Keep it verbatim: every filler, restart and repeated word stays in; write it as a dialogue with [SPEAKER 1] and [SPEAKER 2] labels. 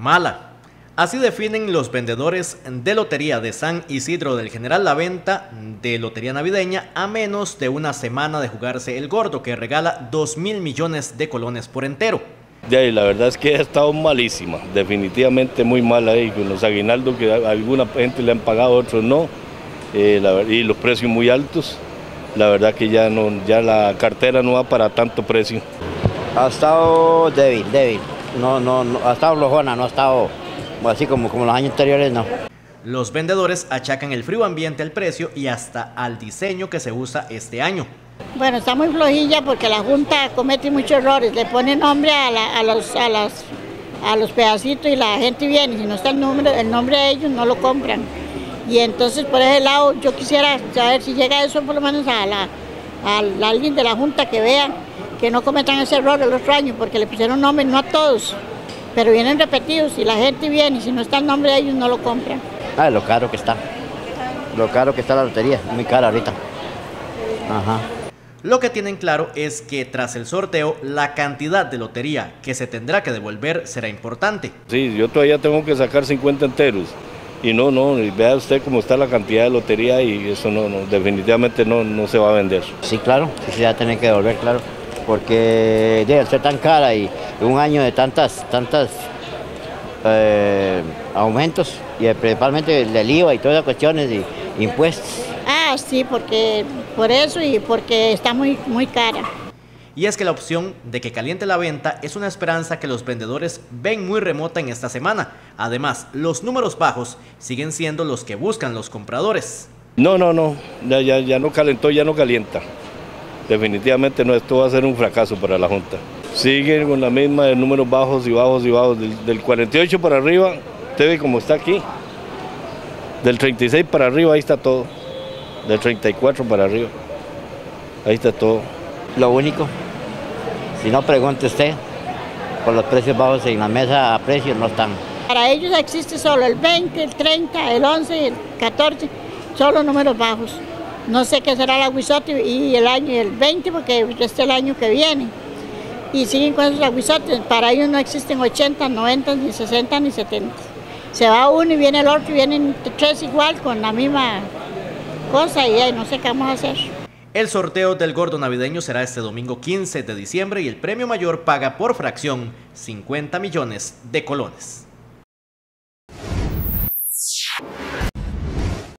[SPEAKER 1] mala. Así definen los vendedores de lotería de San Isidro del General la venta de lotería navideña a menos de una semana de jugarse el gordo, que regala dos mil millones de colones por entero.
[SPEAKER 2] Ya, y la verdad es que ha estado malísima, definitivamente muy mala ahí, con los aguinaldos que a alguna gente le han pagado, otros no, eh, la, y los precios muy altos. La verdad que ya, no, ya la cartera no va para tanto precio.
[SPEAKER 3] Ha estado débil, débil, no, no, no, ha estado flojona, no ha estado así como, como los años anteriores, no.
[SPEAKER 1] Los vendedores achacan el frío ambiente al precio y hasta al diseño que se usa este año.
[SPEAKER 4] Bueno, está muy flojilla porque la Junta comete muchos errores, le pone nombre a, la, a, los, a, las, a los pedacitos y la gente viene, si no está el nombre, el nombre de ellos no lo compran. Y entonces por ese lado yo quisiera saber si llega eso por lo menos a, la, a, a alguien de la Junta que vea que no cometan ese error el otro año, porque le pusieron nombre no a todos, pero vienen repetidos y la gente viene y si no está el nombre de ellos no lo compran.
[SPEAKER 3] Ah, lo caro que está, lo caro que está la lotería, muy cara ahorita. Ajá.
[SPEAKER 1] Lo que tienen claro es que tras el sorteo, la cantidad de lotería que se tendrá que devolver será importante.
[SPEAKER 2] Sí, yo todavía tengo que sacar cincuenta enteros. Y no, no, vea usted cómo está la cantidad de lotería y eso no, no definitivamente no, no se va a vender.
[SPEAKER 3] Sí, claro, sí se va a tener que devolver, claro, porque debe ser tan cara y un año de tantas, tantas eh, aumentos, y principalmente del I V A y todas las cuestiones y impuestos.
[SPEAKER 4] Ah, sí, porque por eso y porque está muy, muy cara.
[SPEAKER 1] Y es que la opción de que caliente la venta es una esperanza que los vendedores ven muy remota en esta semana. Además, los números bajos siguen siendo los que buscan los compradores.
[SPEAKER 2] No, no, no, ya, ya, ya no calentó, ya no calienta. Definitivamente no, esto va a ser un fracaso para la Junta. Siguen con la misma de números bajos y bajos y bajos. Del, del cuarenta y ocho para arriba, usted ve cómo está aquí. Del treinta y seis para arriba, ahí está todo. Del treinta y cuatro para arriba, ahí está todo.
[SPEAKER 3] Lo único, si no pregunte usted, por los precios bajos en la mesa a precios no están.
[SPEAKER 4] Para ellos existe solo el veinte, el treinta, el once, el catorce, solo números bajos. No sé qué será el aguizote y el año el veinte porque este es el año que viene. Y siguen con esos aguizotes, para ellos no existen ochenta, noventa, ni sesenta, ni setenta. Se va uno y viene el otro y vienen tres igual con la misma cosa y no sé qué vamos a hacer.
[SPEAKER 1] El sorteo del gordo navideño será este domingo quince de diciembre y el premio mayor paga por fracción cincuenta millones de colones.